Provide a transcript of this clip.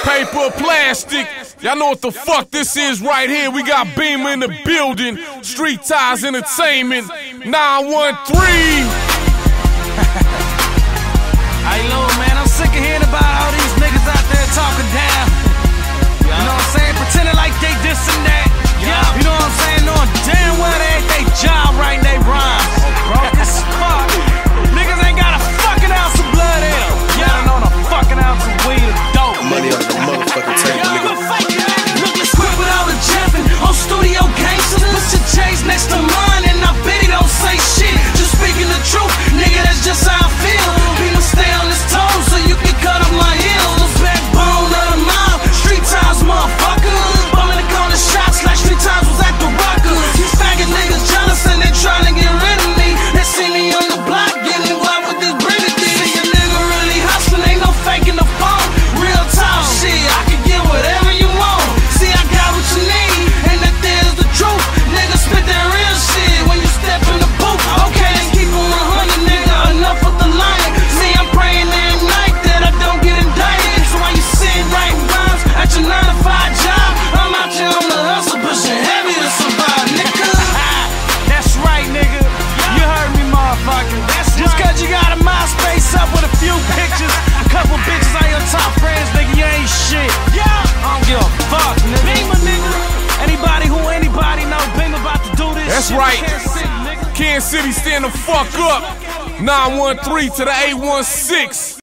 paper, plastic. Y'all know what the fuck this is right here. We got Beamer in the building. Street Ties Entertainment. 913. Hey, Lil, man, I'm sick of hearing about all these niggas out there talking down. You know what I'm saying? Pretending like they this and that. You know what I'm saying? Knowing damn well they ain't they job right and they rhymes. Bro, this fuck. Niggas ain't got a fucking ounce of blood in them. Y'all on a fucking ounce of weed or dope. Money on the motherfucking table, nigga. Look, let's quit with all the jabbing on studio gangsters. Put your J's next to mine and I bet he don't say shit. Just speaking the truth, nigga, that's just how I feel. People stay on his toes so you can cut off my heels. The backbone of the mob, Street Ties, motherfucker. Bumming the corner shots like Street Ties was at the Rucker. These faggot niggas jealous and they trying to get rid of me. They see me on the block getting involved with this brigadier. See a nigga really hustling, ain't no faking the phone. Real talk shit, I can get whatever you want. See, I got what you need, and that there's the truth. Nigga spit that real shit when you step in the booth. Okay, then keep it 100, nigga, enough with the lying. See, I'm praying every night that I don't get indicted. So while you sitting writing rhymes at your 9-to-5 job, I'm out here on the hustle, pushing heavy to survive, nigga. That's right, nigga. You heard me, motherfucker. Just cause you got a MySpace up with a few pictures, a couple bitches on your top friends, nigga, you ain't shit. I don't give a fuck, nigga. Beamer, nigga. Anybody know Beamer about to do this That's shit? right. Kansas City, nigga. Kansas City, stand the fuck up. 913 to the 816.